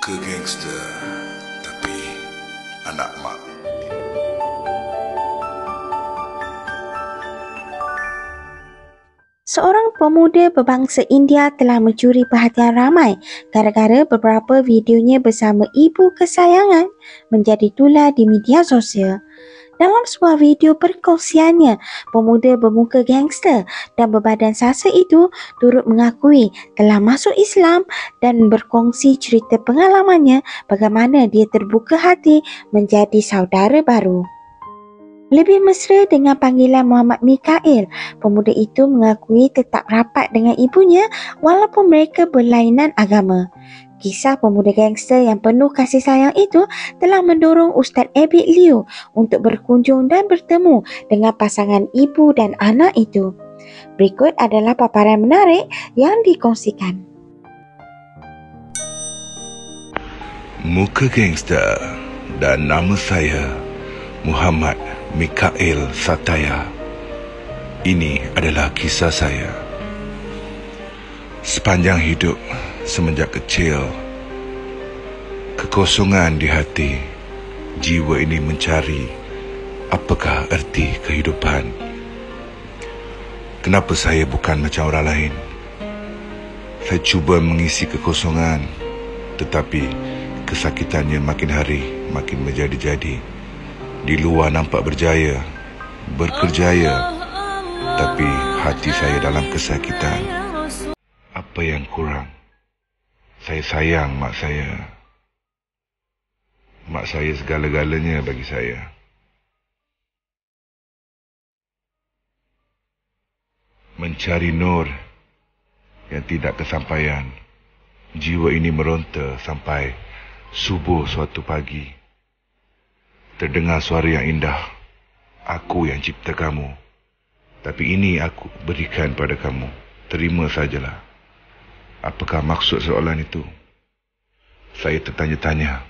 Muka gangster, tapi anak mak. Seorang pemuda berbangsa India telah mencuri perhatian ramai gara-gara beberapa videonya bersama ibu kesayangan menjadi tular di media sosial. Dalam sebuah video perkongsiannya, pemuda bermuka gangster dan berbadan sasa itu turut mengakui telah masuk Islam dan berkongsi cerita pengalamannya bagaimana dia terbuka hati menjadi saudara baru. Lebih mesra dengan panggilan Muhammad Mikail, pemuda itu mengakui tetap rapat dengan ibunya walaupun mereka berlainan agama. Kisah pemuda gangster yang penuh kasih sayang itu telah mendorong Ustaz Abid Liu untuk berkunjung dan bertemu dengan pasangan ibu dan anak itu. Berikut adalah paparan menarik yang dikongsikan. Muka gangster dan nama saya Muhammad Mikail Sataya. Ini adalah kisah saya. Sepanjang hidup, semenjak kecil, kekosongan di hati, jiwa ini mencari apakah erti kehidupan. Kenapa saya bukan macam orang lain? Saya cuba mengisi kekosongan, tetapi kesakitannya makin hari makin menjadi-jadi. Di luar nampak berjaya, berkerjaya, tapi hati saya dalam kesakitan. Apa yang kurang? Saya sayang mak saya. Mak saya segala-galanya bagi saya. Mencari nur yang tidak kesampaian. Jiwa ini meronta sampai subuh suatu pagi. Terdengar suara yang indah. Aku yang cipta kamu. Tapi ini aku berikan pada kamu. Terima sajalah. Apakah maksud soalan itu? Saya tertanya-tanya.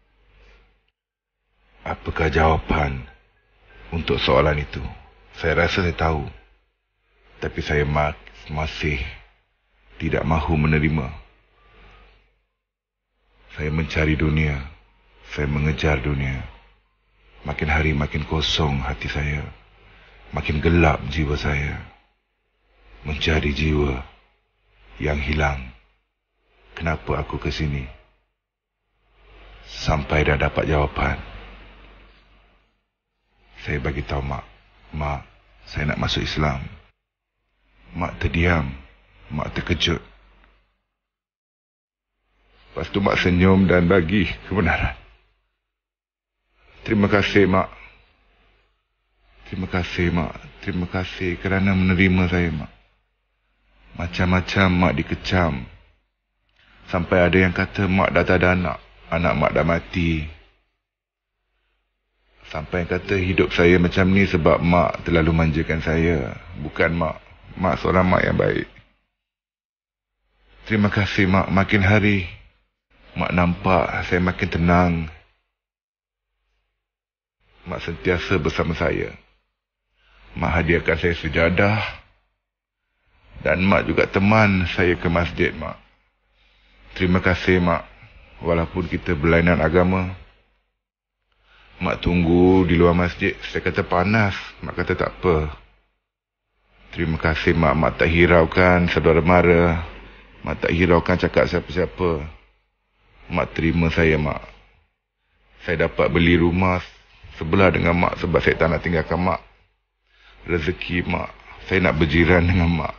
Apakah jawapan untuk soalan itu? Saya rasa saya tahu. Tapi saya masih tidak mahu menerima. Saya mencari dunia. Saya mengejar dunia. Makin hari makin kosong hati saya. Makin gelap jiwa saya. Mencari jiwa yang hilang. Kenapa aku ke sini? Sampai dah dapat jawapan. Saya bagi tahu mak. Mak, saya nak masuk Islam. Mak terdiam. Mak terkejut. Lepas tu mak senyum dan bagi kebenaran. Terima kasih, Mak. Terima kasih, Mak. Terima kasih kerana menerima saya, Mak. Macam-macam Mak dikecam. Sampai ada yang kata Mak dah tak ada anak. Anak Mak dah mati. Sampai yang kata hidup saya macam ni sebab Mak terlalu manjakan saya. Bukan Mak. Mak seorang Mak yang baik. Terima kasih, Mak. Makin hari, Mak nampak saya makin tenang. Mak sentiasa bersama saya. Mak hadiahkan saya sejadah. Dan Mak juga teman saya ke masjid, Mak. Terima kasih, Mak. Walaupun kita berlainan agama. Mak tunggu di luar masjid. Saya kata panas. Mak kata tak apa. Terima kasih, Mak. Mak tak hiraukan saudara mara. Mak tak hiraukan cakap siapa-siapa. Mak terima saya, Mak. Saya dapat beli rumah sebelah dengan Mak sebab saya tak nak tinggalkan Mak. Rezeki Mak, saya nak berjiran dengan Mak.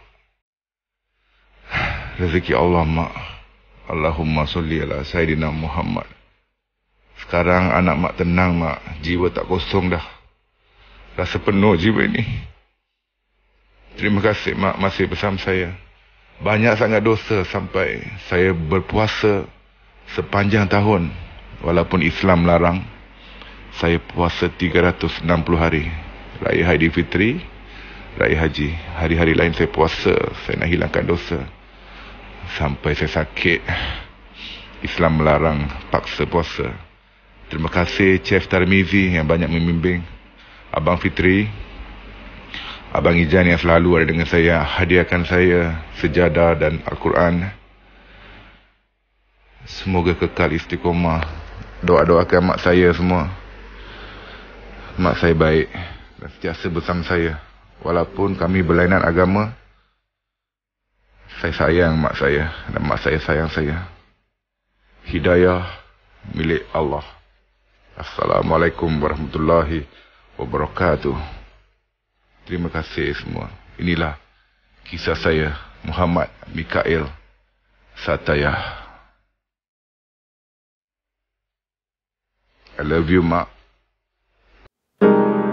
Rezeki Allah, Mak. Allahumma salli ala Sayyidina Muhammad. Sekarang anak Mak tenang, Mak. Jiwa tak kosong dah. Rasa penuh jiwa ini. Terima kasih, Mak, masih bersama saya. Banyak sangat dosa sampai saya berpuasa sepanjang tahun. Walaupun Islam larang. Saya puasa 360 hari. Raya Aidilfitri, Raya Haji. Hari-hari lain saya puasa. Saya nak hilangkan dosa. Sampai saya sakit. Islam melarang paksa puasa. Terima kasih Chef Tarmizi yang banyak membimbing. Abang Fitri. Abang Ijan yang selalu ada dengan saya. Hadiahkan saya sejadah dan Al-Quran. Semoga kekal istiqomah. Doa-doakan mak saya semua. Mak saya baik dan sentiasa bersama saya. Walaupun kami berlainan agama, saya sayang mak saya dan mak saya sayang saya. Hidayah milik Allah. Assalamualaikum warahmatullahi wabarakatuh. Terima kasih semua. Inilah kisah saya, Muhammad Mikail Sataya. I love you, mak.